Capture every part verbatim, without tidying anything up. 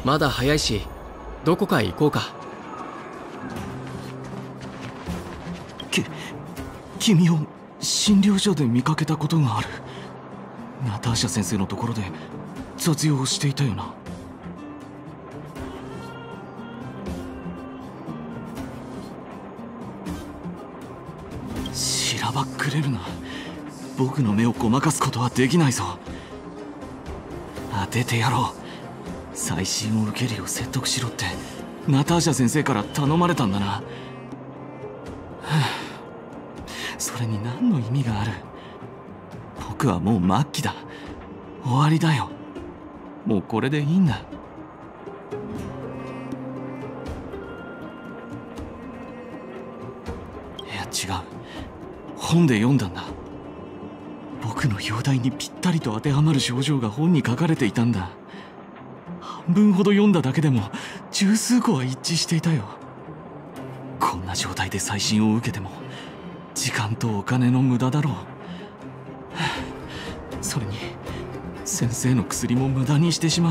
まだ早いし、どこかへ行こうか。 き君を診療所で見かけたことがある。ナターシャ先生のところで雑用をしていたよな。しらばっくれるな。僕の目をごまかすことはできないぞ。当ててやろう。再診を受けるよう説得しろってナターシャ先生から頼まれたんだな。はあ、それに何の意味がある。僕はもう末期だ。終わりだよ。もうこれでいいんだ。いや違う、本で読んだんだ。僕の容体にぴったりと当てはまる症状が本に書かれていたんだ。半分ほど読んだだけでも十数個は一致していたよ。こんな状態で再診を受けても時間とお金の無駄だろう。それに先生の薬も無駄にしてしま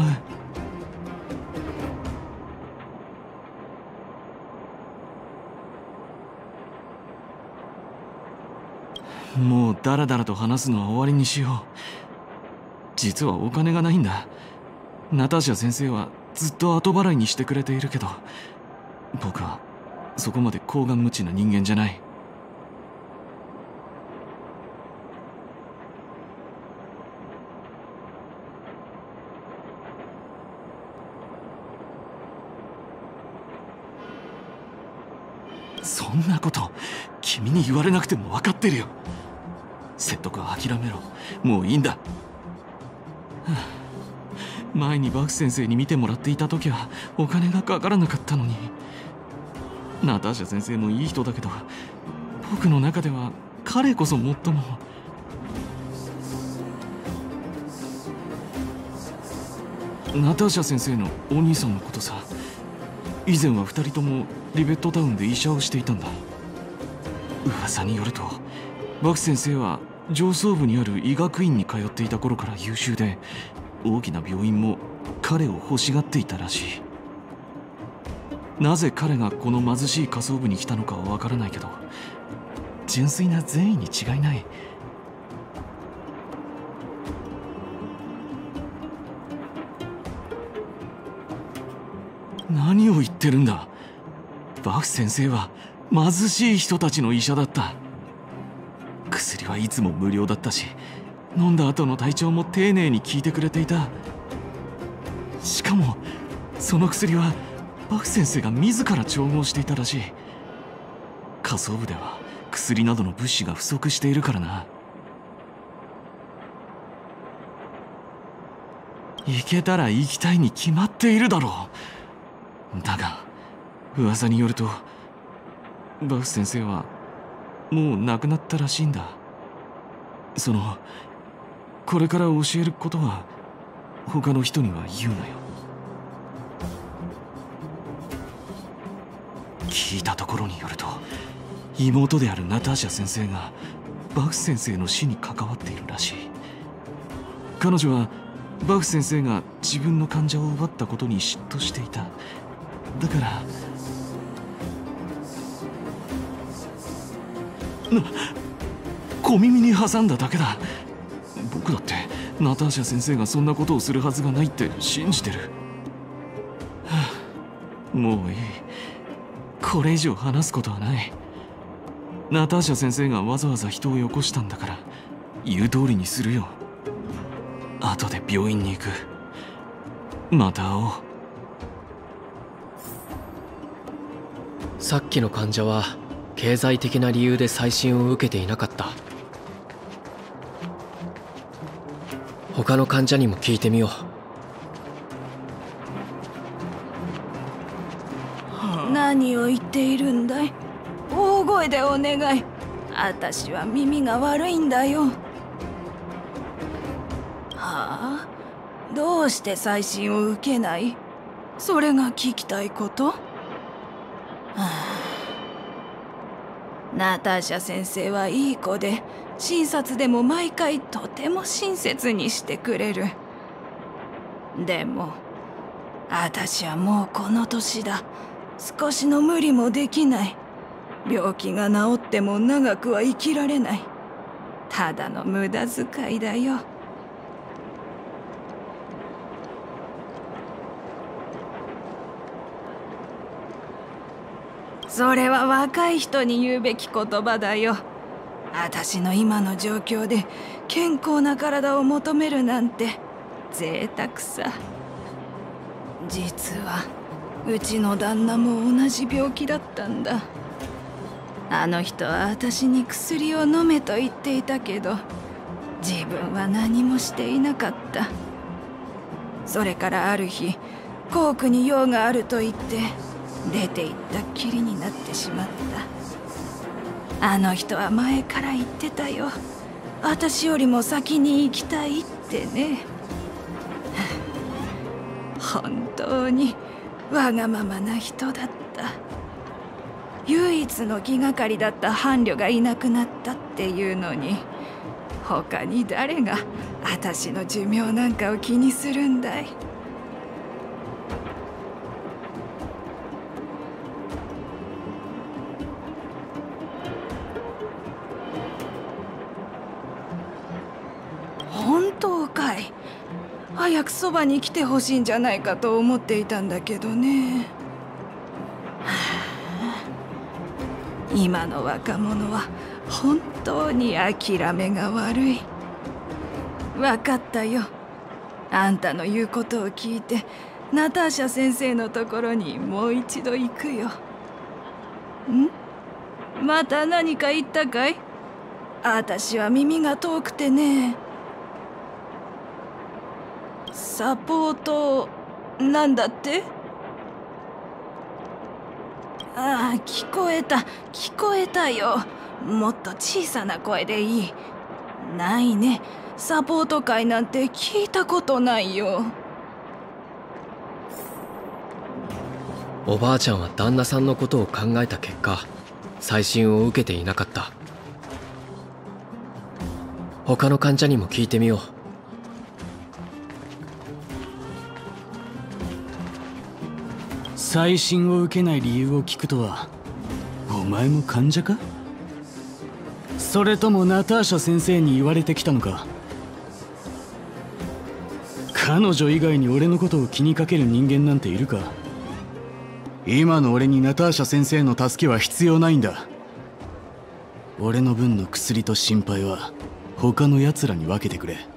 う。もうダラダラと話すのは終わりにしよう。実はお金がないんだ。ナターシャ先生はずっと後払いにしてくれているけど、僕はそこまで厚顔無知な人間じゃない。そんなこと君に言われなくても分かってるよ。説得は諦めろ。もういいんだ。はあ、前にバク先生に見てもらっていた時はお金がかからなかったのに。ナターシャ先生もいい人だけど、僕の中では彼こそ最も。ナターシャ先生のお兄さんのことさ。以前は二人ともリベットタウンで医者をしていたんだ。噂によるとバク先生は上層部にある医学院に通っていた頃から優秀で、大きな病院も彼を欲しがっていたらしい。なぜ彼がこの貧しい下層部に来たのかはわからないけど、純粋な善意に違いない。何を言ってるんだ。バフ先生は貧しい人たちの医者だった。薬はいつも無料だったし、飲んだ後の体調も丁寧に聞いてくれていた。しかもその薬はバフ先生が自ら調合していたらしい。下層部では薬などの物資が不足しているからな。行けたら行きたいに決まっているだろう。だが噂によるとバフ先生はもう亡くなったらしいんだ。そのこれから教えることは他の人には言うなよ。聞いたところによると妹であるナターシャ先生がバフ先生の死に関わっているらしい。彼女はバフ先生が自分の患者を奪ったことに嫉妬していた。だからな、小耳に挟んだだけだ。僕だってナターシャ先生がそんなことをするはずがないって信じてる。はあ、もういい。これ以上話すことはない。ナターシャ先生がわざわざ人をよこしたんだから言う通りにするよ。後で病院に行く。また会おう。 さっきの患者は経済的な理由で再診を受けていなかった。他の患者にも聞いてみよう。何を言っているんだい。大声でお願い。私は耳が悪いんだよ。はあ、どうして再診を受けない？それが聞きたいこと？はあ、ナターシャ先生はいい子で、診察でも毎回とても親切にしてくれる。でも私はもうこの年だ。少しの無理もできない。病気が治っても長くは生きられない。ただの無駄遣いだよ。それは若い人に言うべき言葉だよ。私の今の状況で健康な体を求めるなんて贅沢さ。実はうちの旦那も同じ病気だったんだ。あの人は私に薬を飲めと言っていたけど、自分は何もしていなかった。それからある日、コークに用があると言って出て行ったっきりになってしまった。あの人は前から言ってたよ。私よりも先に行きたいってね。本当にわがままな人だった。唯一の気がかりだった伴侶がいなくなったっていうのに、他に誰が私の寿命なんかを気にするんだい。本当かい。早くそばに来てほしいんじゃないかと思っていたんだけどね。今の若者は本当に諦めが悪い。分かったよ。あんたの言うことを聞いてナターシャ先生のところにもう一度行くよ。ん？また何か言ったかい？私は耳が遠くてね。サポートなんだって？ああ、聞こえた聞こえたよ。もっと小さな声でいい。ないね、サポート会なんて聞いたことないよ。 おばあちゃんは旦那さんのことを考えた結果、再診を受けていなかった。他の患者にも聞いてみよう。 再診を受けない理由を聞くとは、お前も患者か？それともナターシャ先生に言われてきたのか？彼女以外に俺のことを気にかける人間なんているか？今の俺にナターシャ先生の助けは必要ないんだ。俺の分の薬と心配は他の奴らに分けてくれ。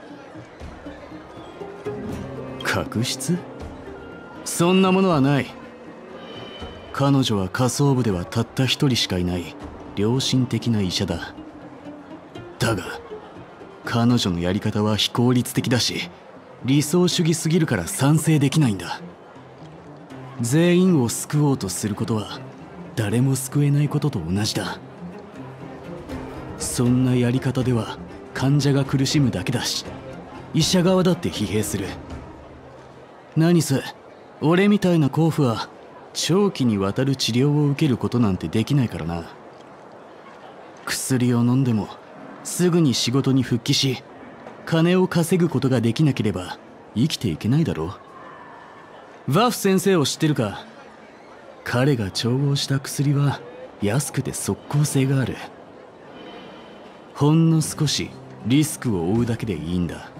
確執？そんなものはない。彼女は下層部ではたった一人しかいない良心的な医者だ。だが彼女のやり方は非効率的だし、理想主義すぎるから賛成できないんだ。全員を救おうとすることは誰も救えないことと同じだ。そんなやり方では患者が苦しむだけだし、医者側だって疲弊する。何せ俺みたいな甲府は長期にわたる治療を受けることなんてできないからな。薬を飲んでもすぐに仕事に復帰し、金を稼ぐことができなければ生きていけないだろう。ワフ先生を知ってるか？彼が調合した薬は安くて即効性がある。ほんの少しリスクを負うだけでいいんだ。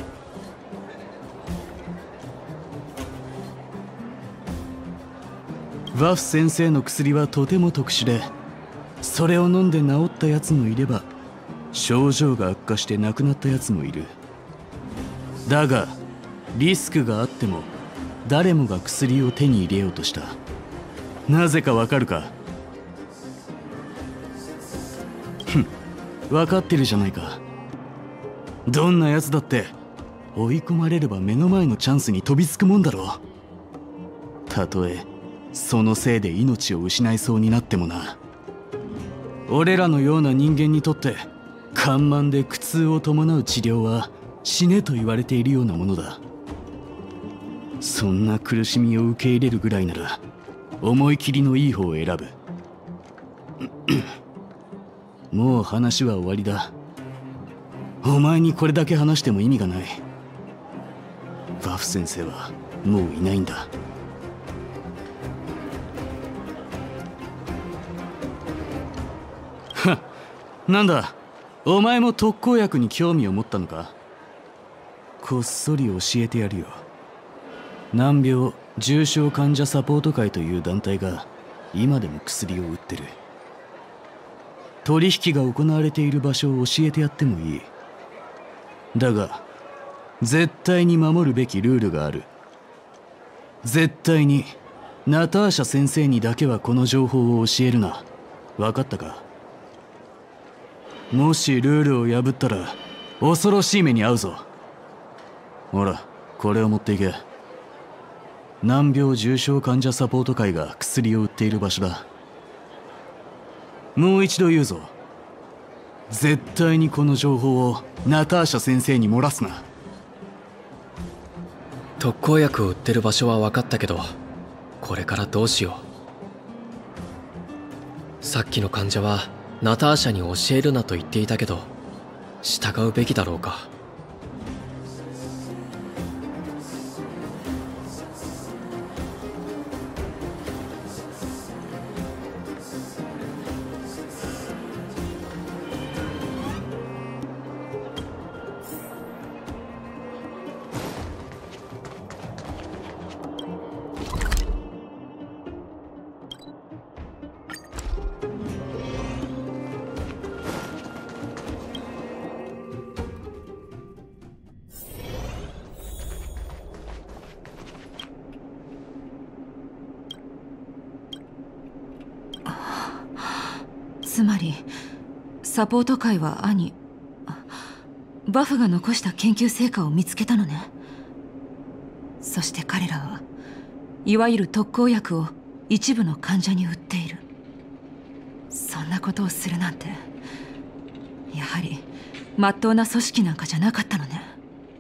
ワフ先生の薬はとても特殊で、それを飲んで治ったやつもいれば、症状が悪化して亡くなったやつもいる。だがリスクがあっても誰もが薬を手に入れようとした。なぜかわかるか？ふん、分かってるじゃないか。どんなやつだって追い込まれれば目の前のチャンスに飛びつくもんだろう。たとえそのせいで命を失いそうになってもな。俺らのような人間にとって緩慢で苦痛を伴う治療は死ねと言われているようなものだ。そんな苦しみを受け入れるぐらいなら思い切りのいい方を選ぶ。もう話は終わりだ。お前にこれだけ話しても意味がない。 バフ先生はもういないんだ。はっ、なんだ、お前も特効薬に興味を持ったのか。こっそり教えてやるよ。難病重症患者サポート会という団体が今でも薬を売ってる。取引が行われている場所を教えてやってもいい。だが絶対に守るべきルールがある。絶対にナターシャ先生にだけはこの情報を教えるな。分かったか。もしルールを破ったら恐ろしい目に遭うぞ。ほら、これを持っていけ。難病重症患者サポート会が薬を売っている場所だ。もう一度言うぞ。絶対にこの情報をナターシャ先生に漏らすな。 特効薬を売ってる場所は分かったけど、これからどうしよう。さっきの患者はナターシャに教えるなと言っていたけど、従うべきだろうか。 つまりサポート会は兄バフが残した研究成果を見つけたのね。そして彼らはいわゆる特効薬を一部の患者に売っている。そんなことをするなんて、やはりまっとうな組織なんかじゃなかったのね。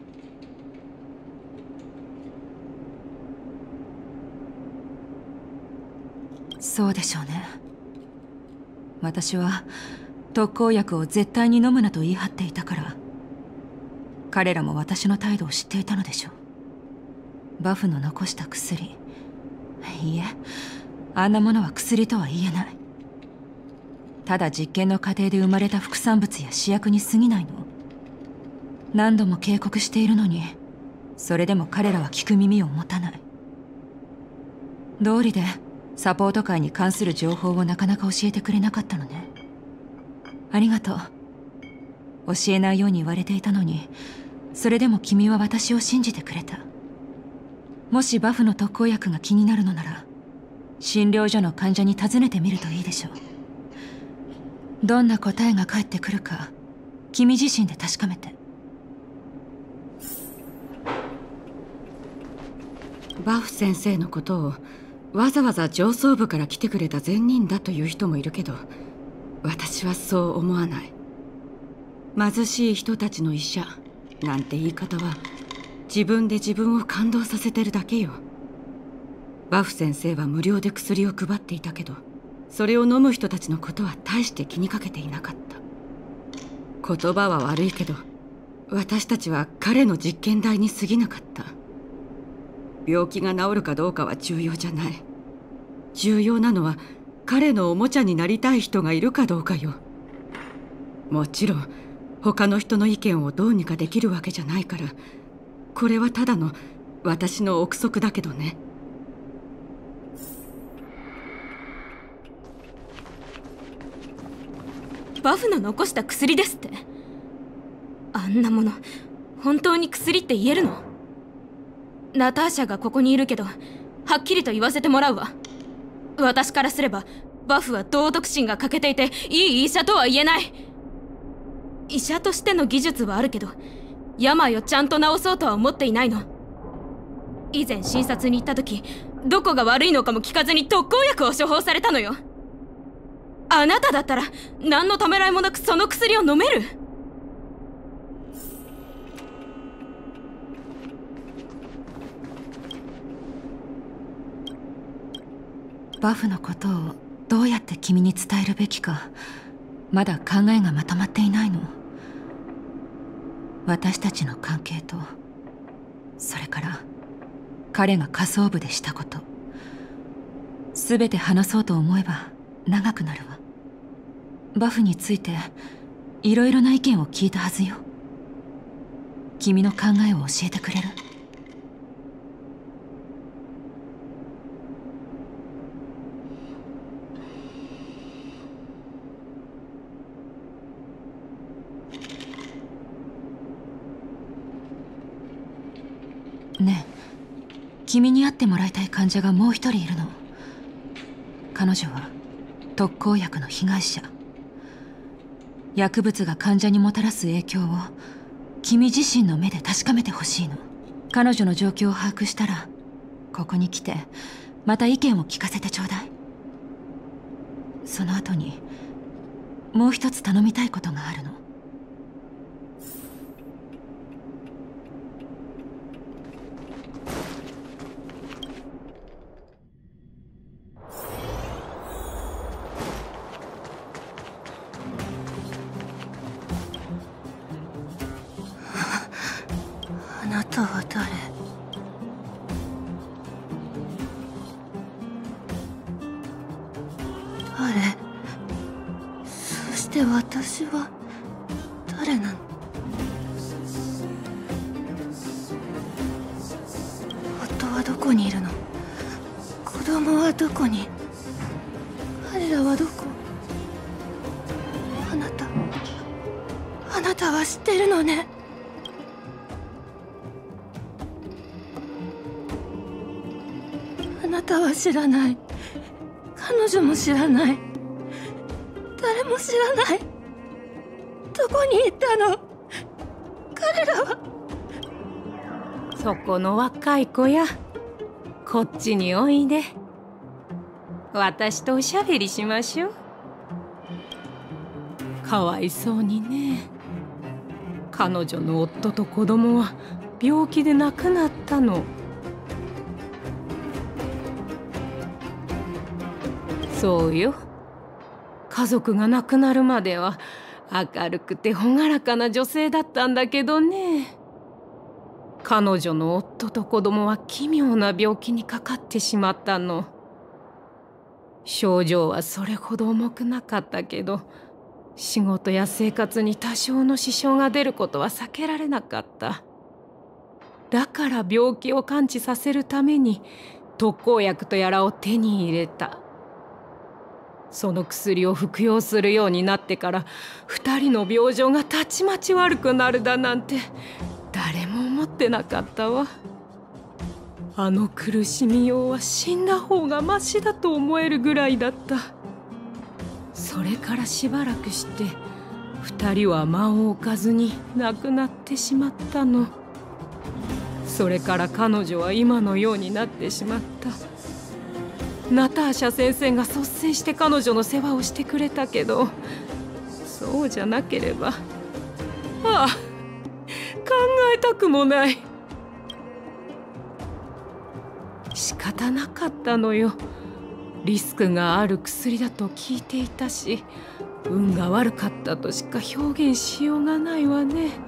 そうでしょうね。私は特効薬を絶対に飲むなと言い張っていたから、彼らも私の態度を知っていたのでしょう。バフの残した薬、いいえ、あんなものは薬とは言えない。ただ実験の過程で生まれた副産物や試薬に過ぎないの。何度も警告しているのに、それでも彼らは聞く耳を持たない。道理でサポート会に関する情報をなかなか教えてくれなかったのね。ありがとう。教えないように言われていたのに、それでも君は私を信じてくれた。もしバフの特効薬が気になるのなら、診療所の患者に尋ねてみるといいでしょう。どんな答えが返ってくるか、君自身で確かめて。 バフ先生のことをわざわざ上層部から来てくれた善人だという人もいるけど、私はそう思わない。貧しい人たちの医者なんて言い方は自分で自分を感動させてるだけよ。バフ先生は無料で薬を配っていたけど、それを飲む人たちのことは大して気にかけていなかった。言葉は悪いけど、私たちは彼の実験台に過ぎなかった。病気が治るかどうかは重要じゃない。重要なのは彼のおもちゃになりたい人がいるかどうかよ。もちろん他の人の意見をどうにかできるわけじゃないから、これはただの私の憶測だけどね。 バフの残した薬ですって。あんなもの本当に薬って言えるの？ナターシャがここにいるけど、はっきりと言わせてもらうわ。私からすればバフは道徳心が欠けていていい医者とは言えない。医者としての技術はあるけど、病をちゃんと治そうとは思っていないの。以前診察に行った時、どこが悪いのかも聞かずに特効薬を処方されたのよ。あなただったら何のためらいもなくその薬を飲める？ バフのことをどうやって君に伝えるべきか、まだ考えがまとまっていないの。私たちの関係とそれから彼が下層部でしたこと、全て話そうと思えば長くなるわ。バフについていろいろな意見を聞いたはずよ。君の考えを教えてくれる？ねえ、君に会ってもらいたい患者がもう一人いるの。彼女は特効薬の被害者。薬物が患者にもたらす影響を君自身の目で確かめてほしいの。彼女の状況を把握したらここに来てまた意見を聞かせてちょうだい。その後にもう一つ頼みたいことがあるの。 あなたは誰？あれ、そして私は誰なの？夫はどこにいるの？子供はどこに？彼らはどこ？あなた、あなたは知ってるのね。あなたは知らない。彼女も知らない。誰も知らない。どこに行ったの？彼らは。 そこの若い子や、こっちにおいで。私とおしゃべりしましょう。かわいそうにね。彼女の夫と子供は病気で亡くなったの。そうよ。家族が亡くなるまでは明るくて朗らかな女性だったんだけどね。彼女の夫と子供は奇妙な病気にかかってしまったの。症状はそれほど重くなかったけど、仕事や生活に多少の支障が出ることは避けられなかった。だから病気を完治させるために特効薬とやらを手に入れた。その薬を服用するようになってから二人の病状がたちまち悪くなるだなんて誰も思ってなかったわ。あの苦しみようは死んだ方がマシだと思えるぐらいだった。それからしばらくして二人は間を置かずに亡くなってしまったの。それから彼女は今のようになってしまった。ナターシャ先生が率先して彼女の世話をしてくれたけど、そうじゃなければ、ああ、考えたくもない。仕方なかったのよ。リスクがある薬だと聞いていたし、運が悪かったとしか表現しようがないわね。は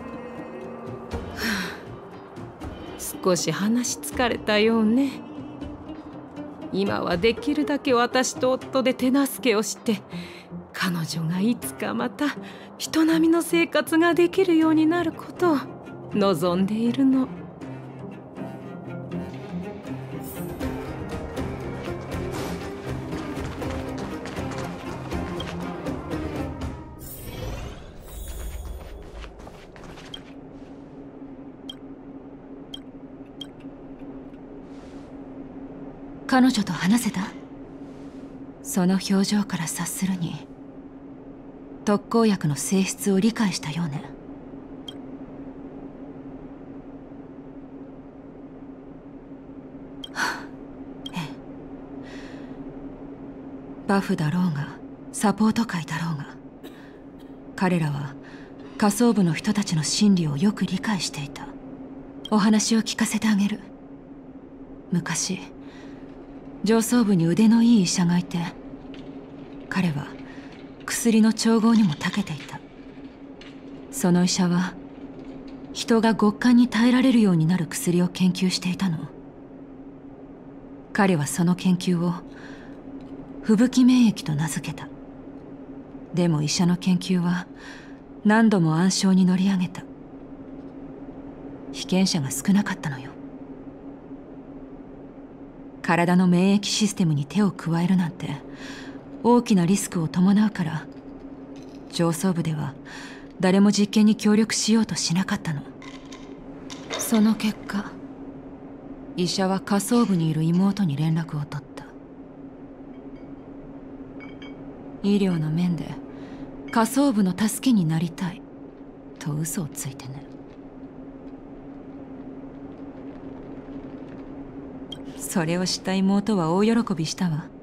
あ、少し話疲れたようね。今はできるだけ私と夫で手助けをして、彼女がいつかまた人並みの生活ができるようになることを望んでいるの。 彼女と話せた？その表情から察するに特効薬の性質を理解したようね。はあ、ええ。バフだろうがサポート会だろうが、彼らは下層部の人たちの心理をよく理解していた。お話を聞かせてあげる。昔上層部に腕のいい医者がいて、彼は薬の調合にも長けていた。その医者は人が極寒に耐えられるようになる薬を研究していたの。彼はその研究を吹雪免疫と名付けた。でも医者の研究は何度も暗礁に乗り上げた。被験者が少なかったのよ。体の免疫システムに手を加えるなんて大きなリスクを伴うから、上層部では誰も実験に協力しようとしなかったの。その結果、医者は下層部にいる妹に連絡を取った。医療の面で下層部の助けになりたいと嘘をついてね。それを知った妹は大喜びしたわ。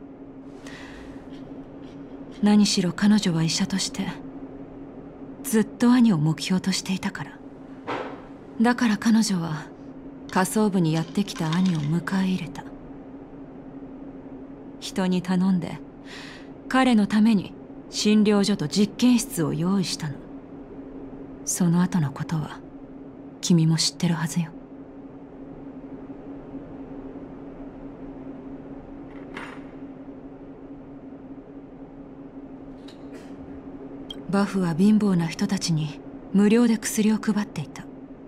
何しろ彼女は医者としてずっと兄を目標としていたから。だから彼女は下層部にやってきた兄を迎え入れた。人に頼んで彼のために診療所と実験室を用意したの。その後のことは君も知ってるはずよ。バフは貧乏な人たちに無料で薬を配っていた。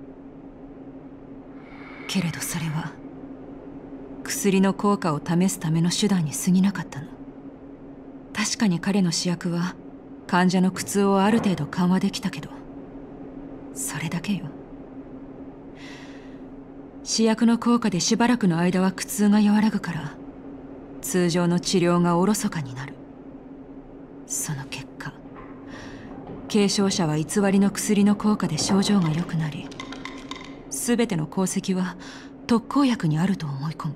けれどそれは薬の効果を試すための手段に過ぎなかったの。確かに彼の試薬は患者の苦痛をある程度緩和できたけど、それだけよ。試薬の効果でしばらくの間は苦痛が和らぐから、通常の治療がおろそかになる。その結果、軽症者は偽りの薬の効果で症状が良くなり、全ての功績は特効薬にあると思い込む。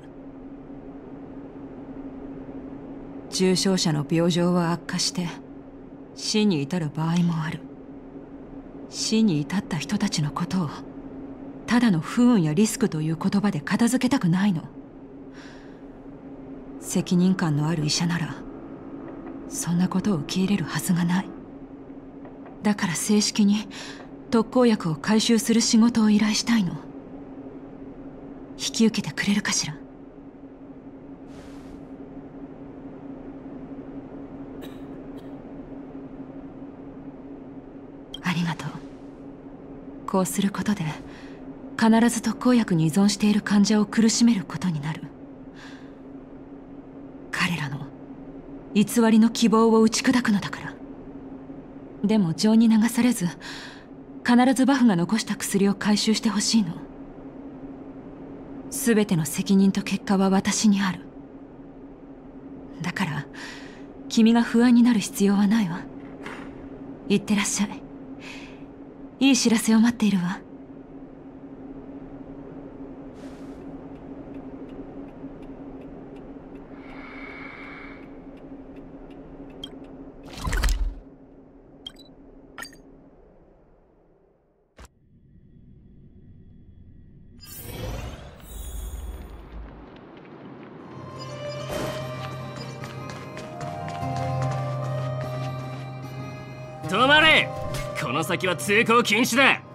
重症者の病状は悪化して死に至る場合もある。死に至った人たちのことをただの不運やリスクという言葉で片付けたくないの。責任感のある医者ならそんなことを受け入れるはずがない。だから正式に特効薬を回収する仕事を依頼したいの。引き受けてくれるかしら。ありがとう。こうすることで必ず特効薬に依存している患者を苦しめることになる。彼らの偽りの希望を打ち砕くのだから。でも情に流されず、必ずバフが残した薬を回収してほしいの。全ての責任と結果は私にある。だから君が不安になる必要はないわ。いってらっしゃい。いい知らせを待っているわ。 止まれ！この先は通行禁止だ。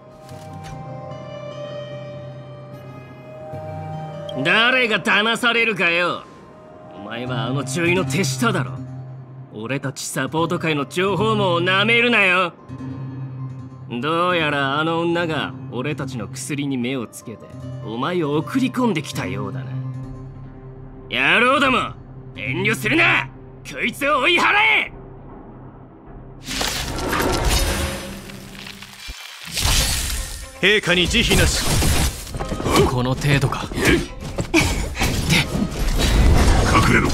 誰が騙されるかよ。お前はあの中尉の手下だろ。俺たちサポート界の情報網をなめるなよ。どうやらあの女が俺たちの薬に目をつけてお前を送り込んできたようだな。野郎ども、遠慮するな。こいつを追い払え。 陛下に慈悲なし。 この程度か。 隠れろ。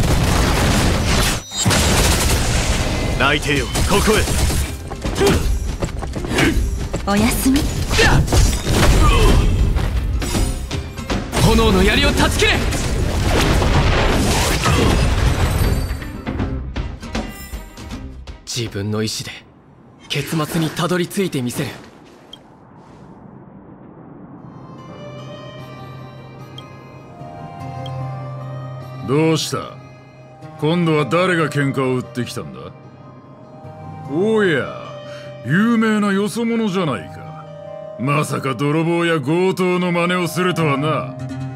内定よ、ここへ。 おやすみ。 炎の槍を断ち切れ。自分の意志で結末にたどり着いてみせる。 どうした？今度は誰が喧嘩を売ってきたんだ？おや、有名なよそ者じゃないか。 まさか泥棒や強盗の真似をするとはな。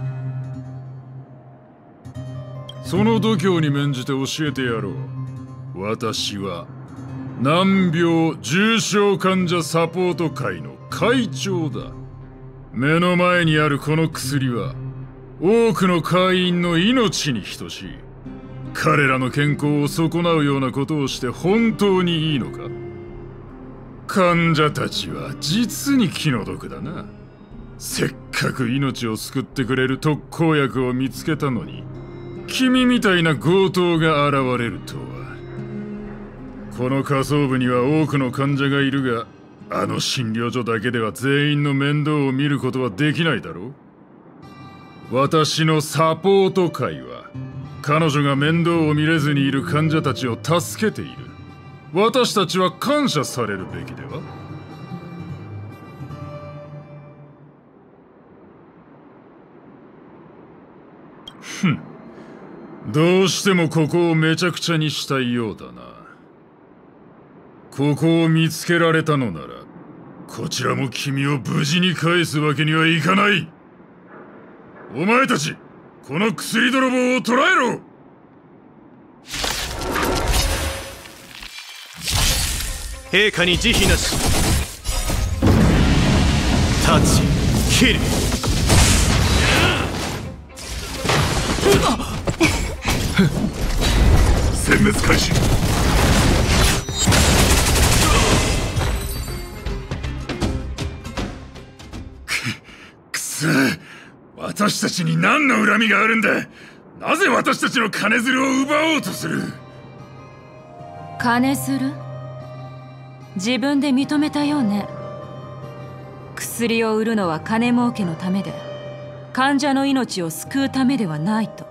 その度胸に免じて教えてやろう。私は難病重症患者サポート会の会長だ。目の前にあるこの薬は多くの会員の命に等しい。彼らの健康を損なうようなことをして本当にいいのか。患者たちは実に気の毒だな。せっかく命を救ってくれる特効薬を見つけたのに、君みたいな強盗が現れるとは。この下層部には多くの患者がいるが、あの診療所だけでは全員の面倒を見ることはできないだろう。私のサポート会は彼女が面倒を見れずにいる患者たちを助けている。私たちは感謝されるべきでは。ふん、どうしてもここをめちゃくちゃにしたいようだな。ここを見つけられたのなら、こちらも君を無事に返すわけにはいかない。お前たち、この薬泥棒を捕らえろ。 陛下に慈悲なし。タッチキル。 殲滅開始。くそ、私たちに何の恨みがあるんだ。なぜ私たちの金づるを奪おうとする。 金づる？自分で認めたようね。薬を売るのは金儲けのためで、患者の命を救うためではないと。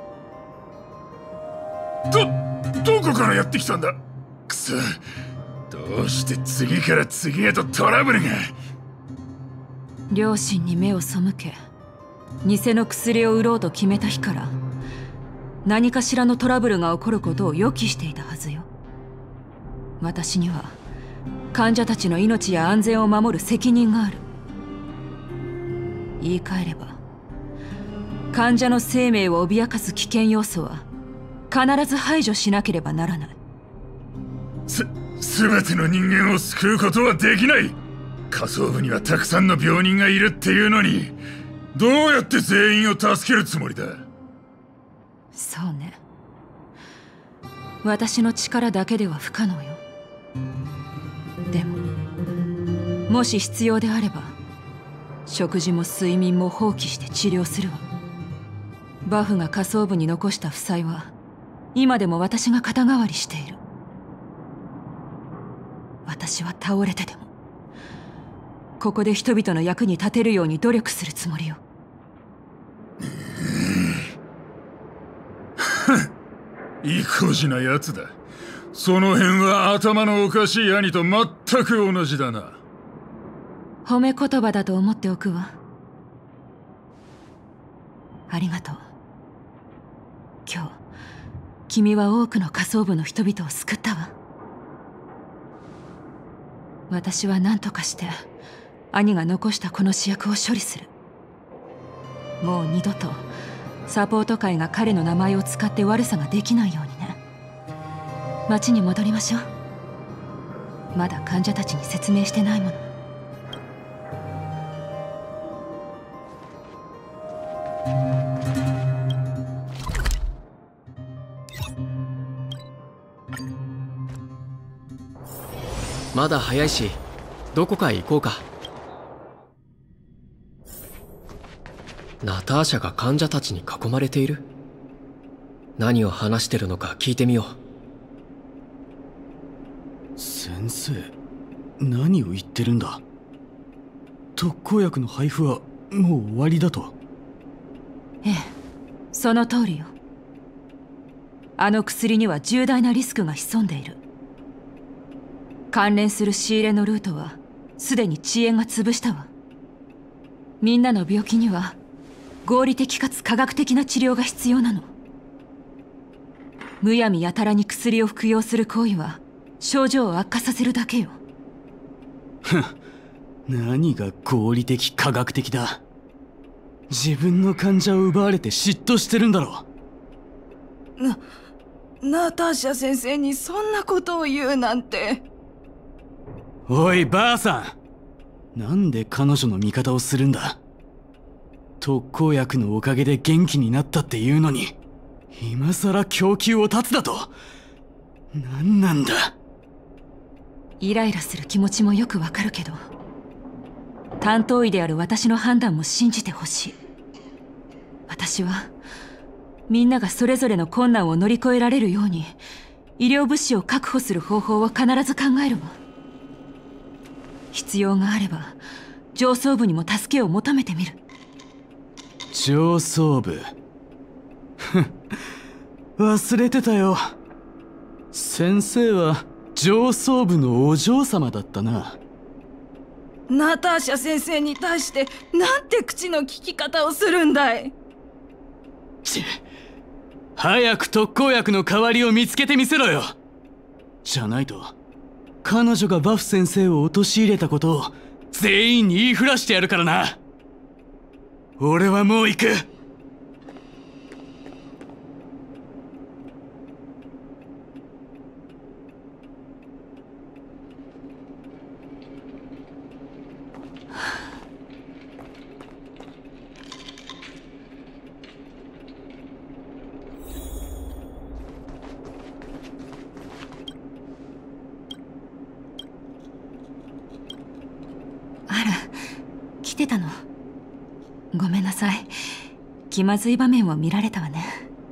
ど、どこからやってきたんだ。くそ、どうして次から次へとトラブルが。 両親に目を背け、偽の薬を売ろうと決めた日から、何かしらのトラブルが起こることを予期していたはずよ。私には患者たちの命や安全を守る責任がある。言い換えれば、患者の生命を脅かす危険要素は必ず排除しなければならない。 す、全ての人間を救うことはできない。下層部にはたくさんの病人がいるっていうのに、どうやって全員を助けるつもりだ。 そうね。私の力だけでは不可能よ。でも、もし必要であれば、食事も睡眠も放棄して治療するわ。バフが下層部に残した負債は、今でも私が肩代わりしている。私は倒れてでも、ここで人々の役に立てるように努力するつもりよ。 意固地なやつだ。その辺は頭のおかしい兄と全く同じだな。 褒め言葉だと思っておくわ。ありがとう。今日、君は多くの下層部の人々を救ったわ。私は何とかして兄が残したこの試薬を処理する。もう二度とサポート会が彼の名前を使って悪さができないようにね。町に戻りましょう。まだ患者たちに説明してないもの。 まだ早いし、どこかへ行こうか。ナターシャが患者たちに囲まれている。何を話してるのか聞いてみよう。先生、何を言ってるんだ。特効薬の配布はもう終わりだと。 ええ、その通りよ。あの薬には重大なリスクが潜んでいる。関連する仕入れのルートはすでに遅延が潰したわ。みんなの病気には合理的かつ科学的な治療が必要なの。むやみやたらに薬を服用する行為は症状を悪化させるだけよ。 ふん、 何が合理的科学的だ。自分の患者を奪われて嫉妬してるんだろ。 な、ナターシャ先生にそんなことを言うなんて。 おいばあさん、なんで彼女の味方をするんだ。特効薬のおかげで元気になったっていうのに、今さら供給を断つだと。何なんだ。 イライラする気持ちもよくわかるけど、担当医である私の判断も信じてほしい。私はみんながそれぞれの困難を乗り越えられるように医療物資を確保する方法を必ず考えるわ。必要があれば上層部にも助けを求めてみる。 上層部ふん、忘れてたよ。先生は上層部のお嬢様だったな。 ナターシャ先生に対してなんて口の利き方をするんだい。 ち早く特効薬の代わりを見つけてみせろよ。じゃないと彼女がバフ先生を陥れたことを全員に言いふらしてやるからな。俺はもう行く。 来てたの。ごめんなさい。気まずい場面を見られたわね。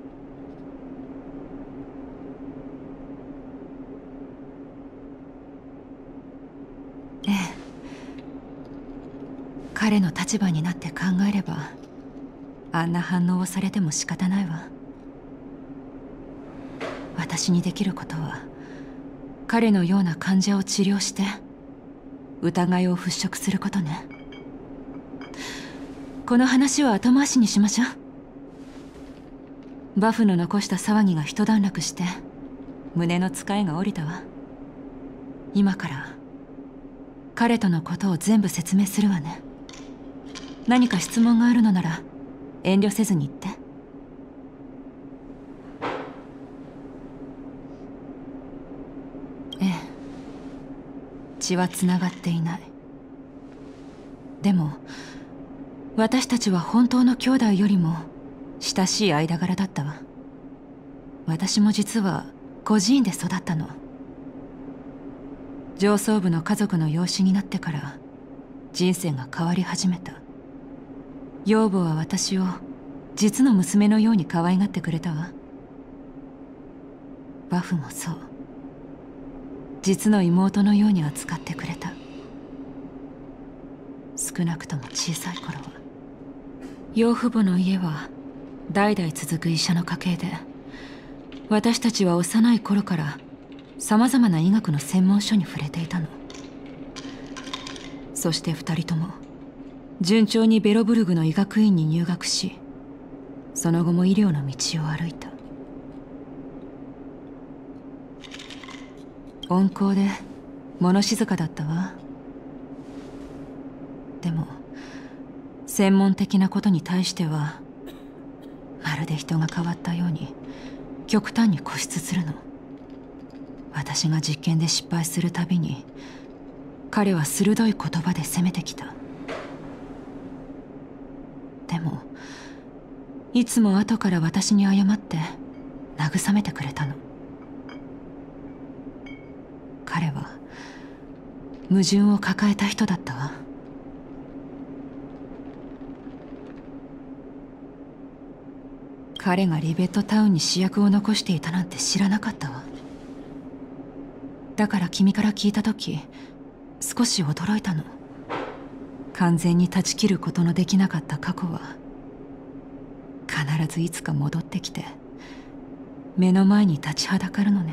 ええ。彼の立場になって考えれば、あんな反応をされても仕方ないわ。私にできることは、彼のような患者を治療して疑いを払拭することね。この話は後回しにしましょう。バフの残した騒ぎが一段落して胸の使いが下りたわ。今から彼とのことを全部説明するわね。何か質問があるのなら遠慮せずに言って。ええ、血はつながっていない。でも私たちは本当の兄弟よりも親しい間柄だったわ。私も実は孤児院で育ったの。上層部の家族の養子になってから人生が変わり始めた。養母は私を実の娘のように可愛がってくれたわ。バフもそう。実の妹のように扱ってくれた。少なくとも小さい頃は。養父母の家は代々続く医者の家系で、私たちは幼い頃からさまざまな医学の専門書に触れていたの。そして二人とも順調にベロブルグの医学院に入学し、その後も医療の道を歩いた。温厚で物静かだったわ。でも専門的なことに対してはまるで人が変わったように極端に固執するの。私が実験で失敗するたびに彼は鋭い言葉で責めてきた。でもいつも後から私に謝って慰めてくれたの。彼は矛盾を抱えた人だったわ。彼がリベットタウンに試薬を残していたなんて知らなかったわ。だから君から聞いた時少し驚いたの。完全に断ち切ることのできなかった過去は必ずいつか戻ってきて目の前に立ちはだかるのね。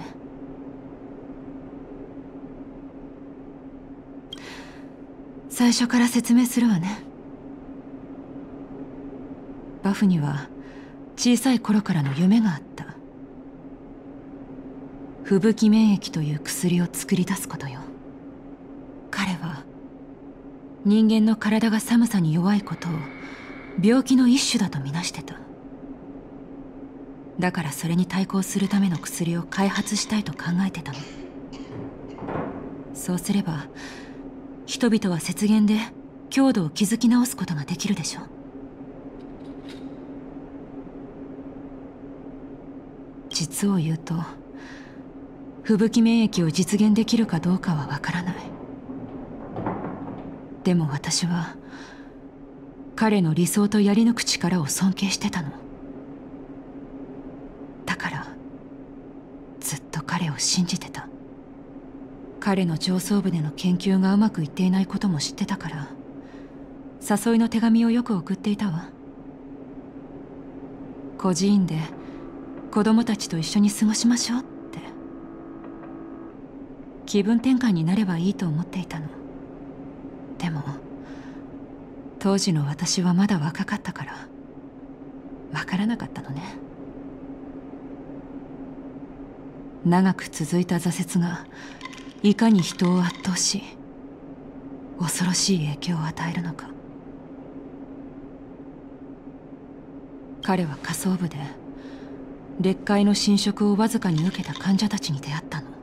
最初から説明するわね。バフには小さい頃からの夢があった。吹雪免疫という薬を作り出すことよ。彼は人間の体が寒さに弱いことを病気の一種だとみなしてた。だからそれに対抗するための薬を開発したいと考えてたの。そうすれば人々は雪原で強度を築き直すことができるでしょう。実を言うと吹雪免疫を実現できるかどうかはわからない。でも私は彼の理想とやり抜く力を尊敬してたの。だからずっと彼を信じてた。彼の上層部での研究がうまくいっていないことも知ってたから、誘いの手紙をよく送っていたわ。孤児院で子供たちと一緒に過ごしましょうって。気分転換になればいいと思っていたの。でも当時の私はまだ若かったから分からなかったのね。長く続いた挫折がいかに人を圧倒し恐ろしい影響を与えるのか。彼は下層部で劣界の侵食をわずかに受けた患者たちに出会ったの。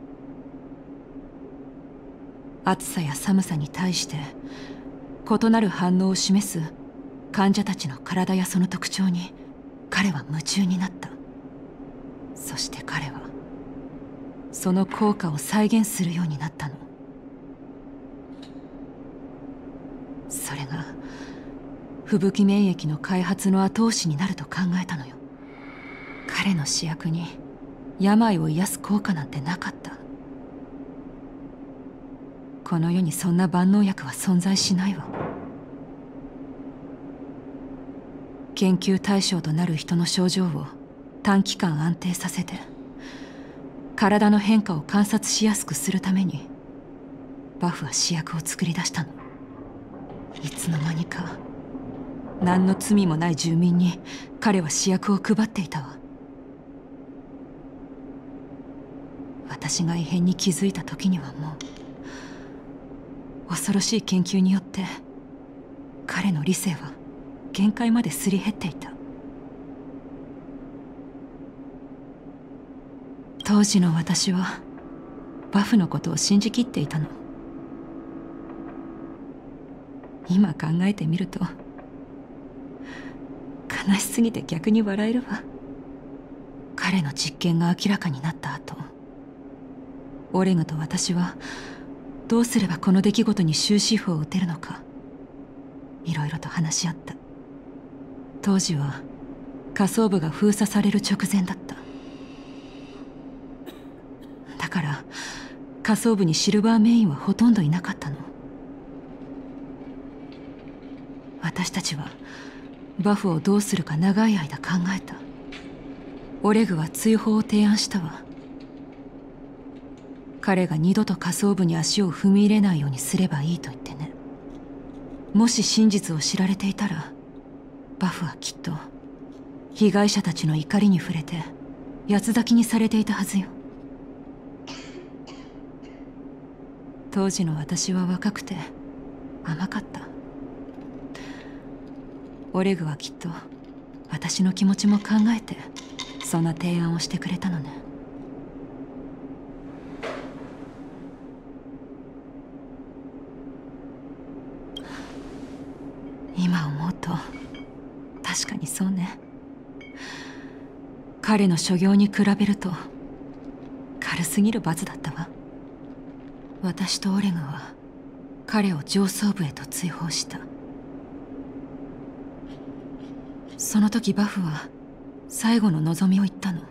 暑さや寒さに対して異なる反応を示す患者たちの体やその特徴に彼は夢中になった。そして彼はその効果を再現するようになったの。それが吹雪免疫の開発の後押しになると考えたのよ。彼の試薬に病を癒す効果なんてなかった。この世にそんな万能薬は存在しないわ。研究対象となる人の症状を短期間安定させて体の変化を観察しやすくするためにバフは試薬を作り出したの。いつの間にか何の罪もない住民に彼は試薬を配っていたわ。私が異変に気づいた時にはもう恐ろしい研究によって彼の理性は限界まですり減っていた。当時の私はバフのことを信じきっていたの。今考えてみると悲しすぎて逆に笑えるわ。彼の実験が明らかになった後、オレグと私はどうすればこの出来事に終止符を打てるのかいろいろと話し合った。当時は下層部が封鎖される直前だった。だから下層部にシルバーメインはほとんどいなかったの。私たちはバフをどうするか長い間考えた。オレグは追放を提案したわ。彼が二度と下層部に足を踏み入れないようにすればいいと言ってね。もし真実を知られていたらバフはきっと被害者たちの怒りに触れて八つ咲きにされていたはずよ。当時の私は若くて甘かった。オレグはきっと私の気持ちも考えてそんな提案をしてくれたのね。今思うと確かにそうね。彼の所業に比べると軽すぎる罰だったわ。私とオレグは彼を上層部へと追放した。その時バフは最後の望みを言ったの。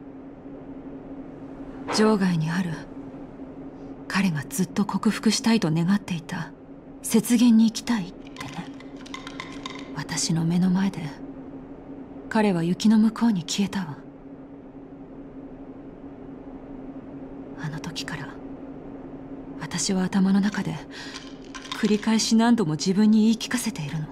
場外にある彼がずっと克服したいと願っていた雪原に行きたいってね。私の目の前で彼は雪の向こうに消えたわ。あの時から私は頭の中で繰り返し何度も自分に言い聞かせているの。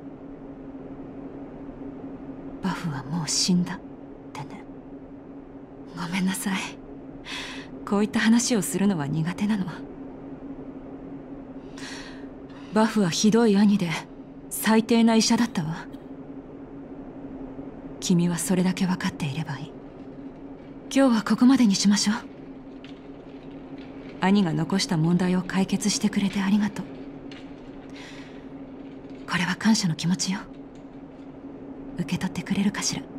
バフはもう死んだってね。ごめんなさい。こういった話をするのは苦手なの。 バフはひどい兄で最低な医者だったわ。君はそれだけ分かっていればいい。今日はここまでにしましょう。兄が残した問題を解決してくれてありがとう。これは感謝の気持ちよ。受け取ってくれるかしら。